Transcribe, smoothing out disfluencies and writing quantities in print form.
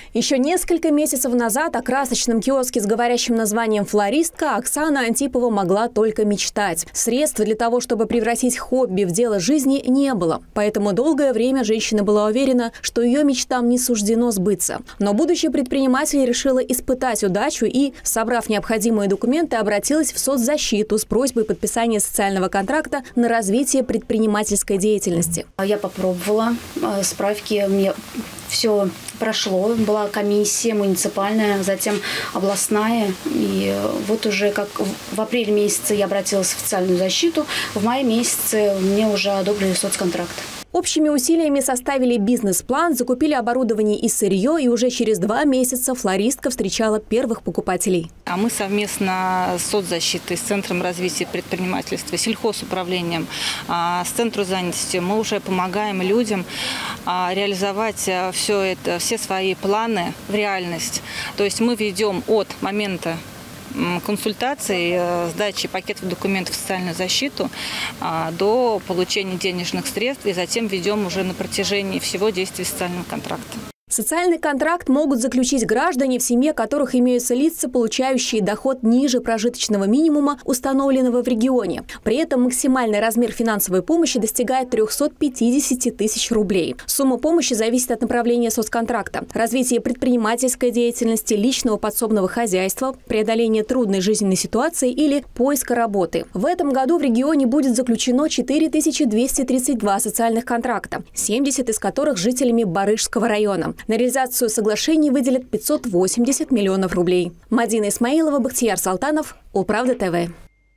Еще несколько месяцев назад о красочном киоске с говорящим названием «Флористка» Оксана Антипова могла только мечтать. Средств для того, чтобы превратить хобби в дело жизни, не было. Поэтому долгое время женщина была уверена, что ее мечтам не суждено сбыться. Но будущая предприниматель решила испытать удачу и, собрав необходимые документы, обратилась в соцзащиту с просьбой подписания социального контракта на развитие предпринимательской деятельности. Я попробовала справки, мне все прошло. Была комиссия муниципальная, затем областная. И вот уже как в апреле месяце я обратилась в социальную защиту, в мае месяце мне уже одобрили соцконтракт. Общими усилиями составили бизнес-план, закупили оборудование и сырье, и уже через 2 месяца «Флористка» встречала первых покупателей. А мы совместно с соцзащитой, с Центром развития предпринимательства, сельхозуправлением, с Центром занятости мы уже помогаем людям реализовать все свои планы в реальность. То есть мы ведем от момента консультации, сдачи пакетов документов в социальную защиту до получения денежных средств, и затем ведем уже на протяжении всего действия социального контракта. Социальный контракт могут заключить граждане, в семье которых имеются лица, получающие доход ниже прожиточного минимума, установленного в регионе. При этом максимальный размер финансовой помощи достигает 350 тысяч рублей. Сумма помощи зависит от направления соцконтракта: развитие предпринимательской деятельности, личного подсобного хозяйства, преодоление трудной жизненной ситуации или поиска работы. В этом году в регионе будет заключено 4232 социальных контракта, 70 из которых с жителями Барышского района. На реализацию соглашений выделят 580 миллионов рублей. Мадина Исмаилова, Бахтияр Салтанов, Улправда ТВ.